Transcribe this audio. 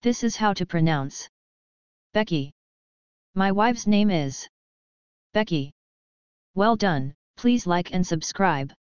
This is how to pronounce. Beccy. My wife's name is Beccy. Well done, please like and subscribe.